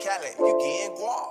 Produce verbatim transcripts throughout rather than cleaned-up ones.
Cali, you getting guap.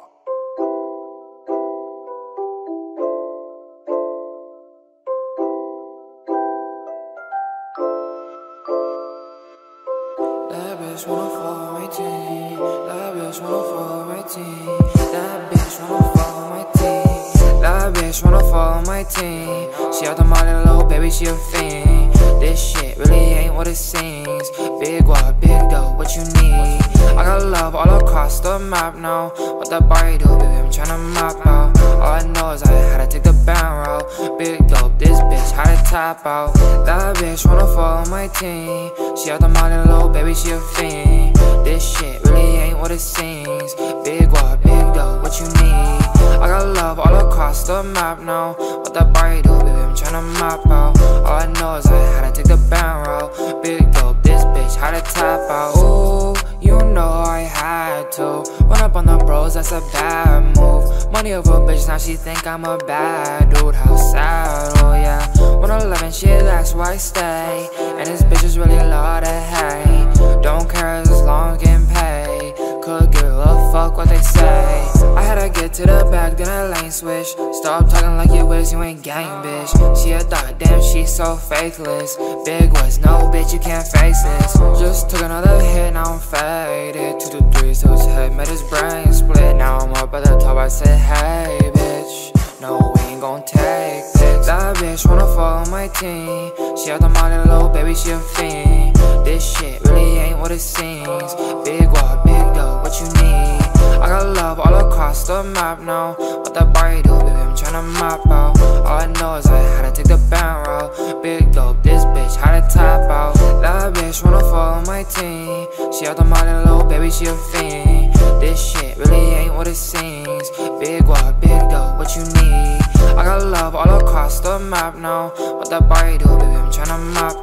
That bitch wanna fuck my team. That bitch wanna fuck my team. That bitch wanna fuck my team. That bitch wanna fuck my team. She out the molly, little baby, she a fiend. This shit really ain't what it seems. Big what, big dough, what you need? I got love all across the map now. What that body do, baby, I'm tryna map out. All I know is I had to take the bound route. Big dope, this bitch had to tap out. That bitch wanna follow my team. She out the molly, little baby, she a fiend. This shit really ain't what it seems. Big what, big dope, what you need? I got love all across the map now. What that body do, baby, I'm tryna map out. All I know is I had to take the bound route. Big dope, this bitch had to tap out. Ooh, you know I had to run up on the bros, that's a bad move. Money over bitch, now she think I'm a bad dude. How sad, oh yeah. one eleven shit, that's where I stay. And this bitch is really a lot of hate. Don't care as long as getting paid. Could give a fuck what they say. I had to get to the back, then I lane switch. Stop talking like you wish you ain't gang, bitch. She a thought, damn, she so faithless. Big was no bitch, you can't face this. Just took another hit, now I'm faded. Two to three, so his head made his brain split. Now I'm up at the top, I said, hey, bitch. No, we ain't gon' take this. That bitch wanna follow my team. She out the molly, little baby, she a fiend. This shit really ain't what it seems. Big what, big dough, what you need? I got love all across the map now. What that body do, baby, I'm tryna map out. All I know is I had to take the bound route. Big dope, this bitch had to tap out. That bitch wanna follow my team. She out the molly, little baby, she a fiend. This shit really ain't what it seems. Big what, big dope, what you need? I got love all across the map now. What that body do, baby, I'm tryna map